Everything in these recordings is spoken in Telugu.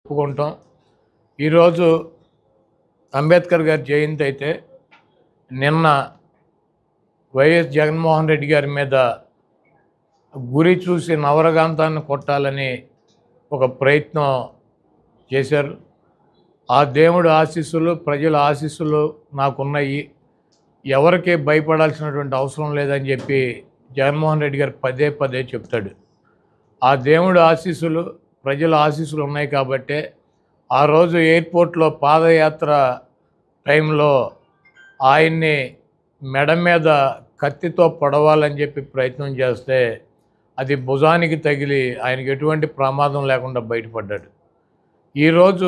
ఒప్పుకుంటాం. ఈరోజు అంబేద్కర్ గారి జయంతి అయితే నిన్న వైఎస్ జగన్మోహన్ రెడ్డి గారి మీద గురి చూసి నవరగాంతాన్ని కొట్టాలని ఒక ప్రయత్నం చేశారు. ఆ దేవుడి ఆశీస్సులు, ప్రజల ఆశీస్సులు నాకున్నాయి, ఎవరికి భయపడాల్సినటువంటి అవసరం లేదని చెప్పి జగన్మోహన్ రెడ్డి గారు పదే పదే చెప్తాడు. ఆ దేవుడి ఆశీస్సులు, ప్రజల ఆశీస్సులు ఉన్నాయి కాబట్టే ఆ రోజు ఎయిర్పోర్ట్లో పాదయాత్ర టైంలో ఆయన్ని మెడ మీద కత్తితో పొడవాలని చెప్పి ప్రయత్నం చేస్తే అది భుజానికి తగిలి ఆయనకి ఎటువంటి ప్రమాదం లేకుండా బయటపడ్డాడు. ఈరోజు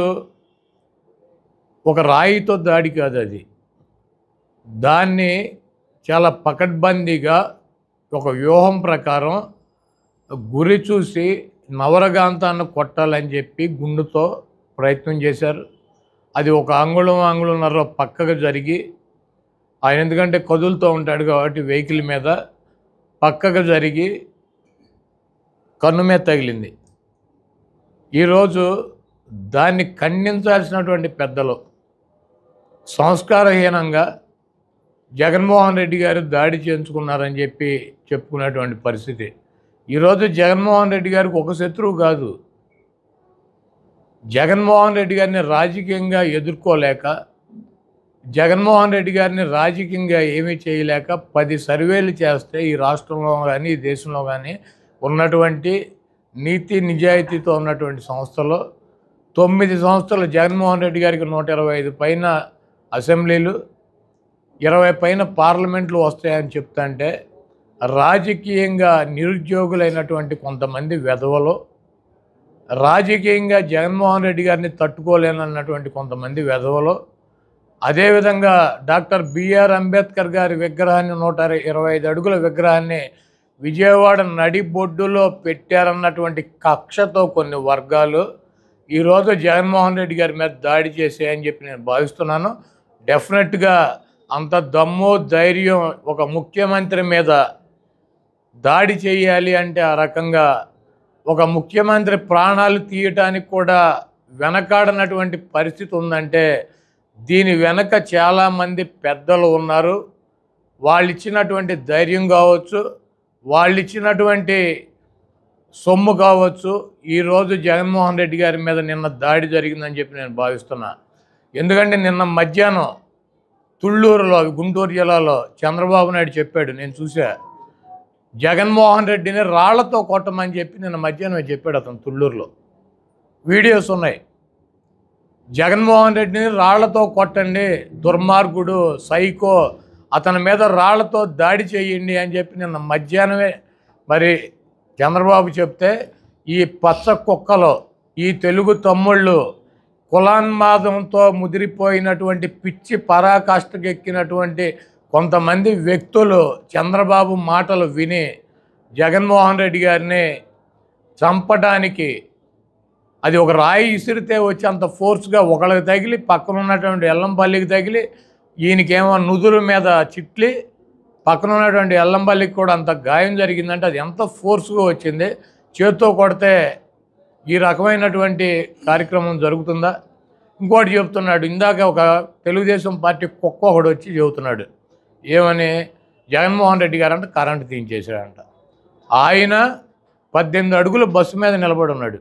ఒక రాయితో దాడి కాదు అది, దాన్ని చాలా పకడ్బందీగా ఒక వ్యూహం ప్రకారం గురి చూసి నవరగాంతాన్ని కొట్టాలని చెప్పి గుండుతో ప్రయత్నం చేశారు. అది ఒక అంగుళంన్నర పక్కకు జరిగి, ఆయన ఎందుకంటే కదులుతూ ఉంటాడు కాబట్టి వెహికల్ మీద పక్కకు జరిగి కన్ను మీద తగిలింది. ఈరోజు దాన్ని ఖండించాల్సినటువంటి పెద్దలు సంస్కారహీనంగా జగన్మోహన్ రెడ్డి గారు దాడి చేయించుకున్నారని చెప్పి చెప్పుకునేటువంటి పరిస్థితి. ఈరోజు జగన్మోహన్ రెడ్డి గారికి ఒక శత్రువు కాదు, జగన్మోహన్ రెడ్డి గారిని రాజకీయంగా ఎదుర్కోలేక, జగన్మోహన్ రెడ్డి గారిని రాజకీయంగా ఏమీ చేయలేక 10 సర్వేలు చేస్తే ఈ రాష్ట్రంలో కానీ ఈ దేశంలో కానీ ఉన్నటువంటి నీతి నిజాయితీతో ఉన్నటువంటి సంస్థలో 9 సంస్థలు జగన్మోహన్ రెడ్డి గారికి 125 పైన అసెంబ్లీలు, 20 పైన పార్లమెంట్లు వస్తాయని చెప్తుంటే రాజకీయంగా నిరుద్యోగులైనటువంటి కొంతమంది వెధవలు, రాజకీయంగా జగన్మోహన్ రెడ్డి గారిని తట్టుకోలేనన్నటువంటి కొంతమంది వెధవలు, అదేవిధంగా డాక్టర్ బిఆర్ అంబేద్కర్ గారి విగ్రహాన్ని 125 అడుగుల విగ్రహాన్ని విజయవాడ నడిబొడ్డులో పెట్టారన్నటువంటి కక్షతో కొన్ని వర్గాలు ఈరోజు జగన్మోహన్ రెడ్డి గారి మీద దాడి చేసాయని చెప్పి నేను భావిస్తున్నాను. డెఫినెట్గా అంత దమ్ము ధైర్యం ఒక ముఖ్యమంత్రి మీద దాడి చేయాలి అంటే ఆ రకంగా ఒక ముఖ్యమంత్రి ప్రాణాలు తీయటానికి కూడా వెనకాడనటువంటి పరిస్థితి ఉందంటే దీని వెనక చాలామంది పెద్దలు ఉన్నారు. వాళ్ళు ఇచ్చినటువంటి ధైర్యం కావచ్చు, వాళ్ళు ఇచ్చినటువంటి సొమ్ము కావచ్చు, ఈరోజు జగన్మోహన్ రెడ్డి గారి మీద నిన్న దాడి జరిగిందని చెప్పి నేను భావిస్తున్నా. ఎందుకంటే నిన్న మధ్యాహ్నం తుళ్ళూరులో, గుంటూరు జిల్లాలో చంద్రబాబు నాయుడు చెప్పాడు, నేను చూసా, జగన్మోహన్ రెడ్డిని రాళ్లతో కొట్టమని చెప్పి నిన్న మధ్యాహ్నం చెప్పాడు. అతను తుళ్ళూరులో వీడియోస్ ఉన్నాయి. జగన్మోహన్ రెడ్డిని రాళ్లతో కొట్టండి, దుర్మార్గుడు, సైకో, అతని మీద రాళ్లతో దాడి చేయండి అని చెప్పి నిన్న మధ్యాహ్నమే మరి చంద్రబాబు చెప్తే ఈ పచ్చ కుక్కలో ఈ తెలుగు తమ్ముళ్ళు కులాన్మాదంతో ముదిరిపోయినటువంటి పిచ్చి పరాకాష్ఠకు ఎక్కినటువంటి కొంతమంది వ్యక్తులు చంద్రబాబు మాటలు విని జగన్మోహన్ రెడ్డి గారిని చంపడానికి అది ఒక రాయి ఇసిరితే వచ్చి అంత ఫోర్స్గా ఒకళ్ళకి తగిలి పక్కన ఉన్నటువంటి ఎల్లంపల్లికి తగిలి, ఈయనకేమో నుదురు మీద చిట్లి పక్కన ఉన్నటువంటి ఎల్లంపల్లికి కూడా అంత గాయం జరిగిందంటే అది ఎంత ఫోర్స్గా వచ్చింది. చేత్తో కొడితే ఈ రకమైనటువంటి కార్యక్రమం జరుగుతుందా? ఇంకోటి చెప్తున్నాడు, ఇందాక ఒక తెలుగుదేశం పార్టీ కుక్క ఒకడు వచ్చి చెబుతున్నాడు, ఏమని, జగన్మోహన్ రెడ్డి గారు అంటే కరెంటు తీయించేశాడంట. ఆయన 18 అడుగుల బస్సు మీద నిలబడి ఉన్నాడు,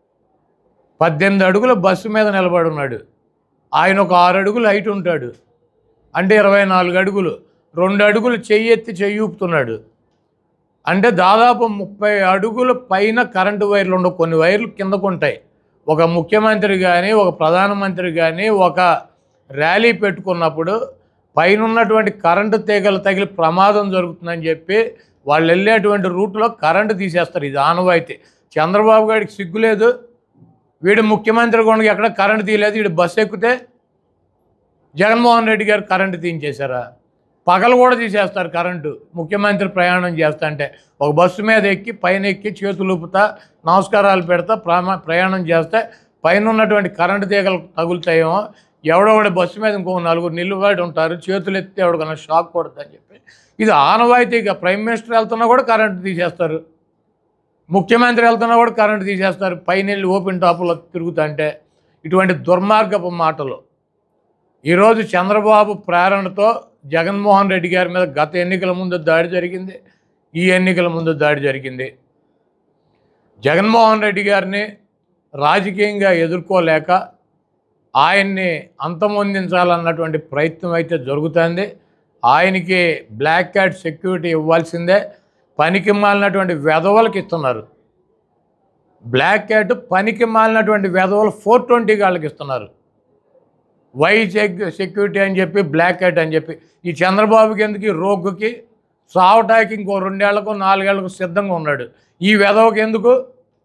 18 అడుగుల బస్సు మీద నిలబడి ఉన్నాడు. ఆయన ఒక 6 అడుగులు హైట్ ఉంటాడు, అంటే 24 అడుగులు, 2 అడుగులు చెయ్యెత్తి చెయ్యూపుతున్నాడు, అంటే దాదాపు 30 అడుగుల పైన కరెంటు వైర్లు ఉండవు. కొన్ని వైర్లు కిందకు ఉంటాయి. ఒక ముఖ్యమంత్రి కానీ, ఒక ప్రధానమంత్రి కానీ ఒక ర్యాలీ పెట్టుకున్నప్పుడు పైన ఉన్నటువంటి కరెంటు తీగలు తగిలి ప్రమాదం జరుగుతుందని చెప్పి వాళ్ళు వెళ్ళేటువంటి రూట్లో కరెంటు తీసేస్తారు. ఇది ఆనవాయితీ. చంద్రబాబు గారికి సిగ్గులేదు, వీడు ముఖ్యమంత్రి కూడా ఎక్కడ కరెంటు తీయలేదు, వీడు బస్సు ఎక్కితే జగన్మోహన్ రెడ్డి గారు కరెంటు తీయించేశారా? పగలు కూడా తీసేస్తారు కరెంటు. ముఖ్యమంత్రి ప్రయాణం చేస్తా అంటే ఒక బస్సు మీద ఎక్కి పైన ఎక్కి చేతులు ఊపుతా నమస్కారాలు పెడతా ప్రయాణం చేస్తే పైన ఉన్నటువంటి కరెంటు తీగలు తగులుతాయేమో, ఎవడొకటి బస్సు మీద ఇంకో 4 నిలుబడి ఉంటారు, చేతులు ఎత్తే ఎవడికన్నా షాక్ కొడుతుందని చెప్పి ఇది ఆనవాయితీగా ప్రైమ్ మినిస్టర్ వెళ్తున్నా కూడా కరెంటు తీసేస్తారు. ముఖ్యమంత్రి వెళ్తున్నా కూడా కరెంటు తీసేస్తారు, పైన ఓపెన్ టాపులో తిరుగుతుంటే. ఇటువంటి దుర్మార్గపు మాటలు. ఈరోజు చంద్రబాబు ప్రేరణతో జగన్మోహన్ రెడ్డి గారి మీద గత ఎన్నికల ముందు దాడి జరిగింది, ఈ ఎన్నికల ముందు దాడి జరిగింది. జగన్మోహన్ రెడ్డి గారిని రాజకీయంగా ఎదుర్కోలేక ఆయన్ని అంతమొందించాలన్నటువంటి ప్రయత్నం అయితే జరుగుతుంది. ఆయనకి బ్లాక్ క్యాట్ సెక్యూరిటీ ఇవ్వాల్సిందే. పనికి మాలినటువంటి వెధవలకు ఇస్తున్నారు. బ్లాక్ క్యాట్ పనికి మాలినటువంటి వెధవలు 420 వాళ్ళకి ఇస్తున్నారు. వై సెక్యూరిటీ అని చెప్పి, బ్లాక్ క్యాట్ అని చెప్పి. ఈ చంద్రబాబుకి ఎందుకు, ఈ రోగ్గుకి సావటానికి ఇంకో 2 ఏళ్లకు 4 ఏళ్లకు సిద్ధంగా ఉన్నాడు. ఈ వెధవకి ఎందుకు?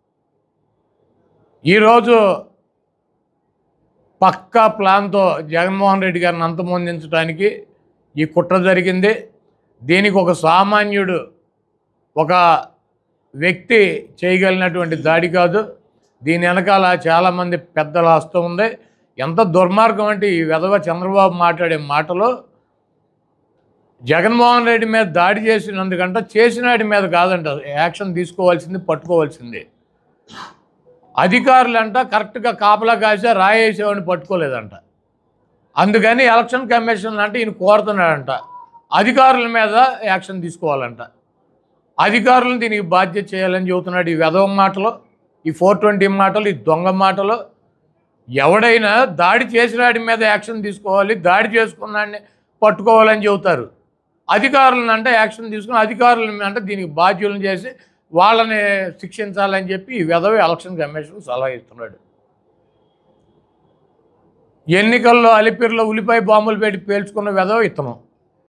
ఈరోజు పక్కా ప్లాన్తో జగన్మోహన్ రెడ్డి గారిని అంతమొందించడానికి ఈ కుట్ర జరిగింది. దీనికి ఒక సామాన్యుడు, ఒక వ్యక్తి చేయగలిగినటువంటి దాడి కాదు. దీని వెనకాల చాలామంది పెద్దల హస్తం ఉంది. ఎంత దుర్మార్గం అంటే, ఈ వెధవ చంద్రబాబు మాట్లాడే మాటలు జగన్మోహన్ రెడ్డి మీద దాడి చేసినందుకంట, చేసినాడి మీద కాదంట యాక్షన్ తీసుకోవాల్సింది, పట్టుకోవాల్సింది. అధికారులంట కరెక్ట్గా కాపలా కాసే రాయేసేవాడిని పట్టుకోలేదంట. అందుకని ఎలక్షన్ కమిషన్ అంటే ఈయన కోరుతున్నాడంట, అధికారుల మీద యాక్షన్ తీసుకోవాలంట. అధికారులను దీనికి బాధ్యత చేయాలని చెబుతున్నాడు. ఈ వెధవ మాటలు, ఈ 420 మాటలు, ఈ దొంగ మాటలు. ఎవడైనా దాడి చేసినాడి మీద యాక్షన్ తీసుకోవాలి, దాడి చేసుకున్నాడిని పట్టుకోవాలని చెబుతారు. అధికారులను అంటే యాక్షన్ తీసుకుని, అధికారులను అంటే దీనికి బాధ్యులను చేసి వాళ్ళని శిక్షించాలని చెప్పి ఈ వెధవ ఎలక్షన్ కమిషన్ సలహా ఇస్తున్నాడు. ఎన్నికల్లో అలిపిరిలో ఉల్లిపాయ బాంబులు పెట్టి పేల్చుకున్న వెధవ ఇతను.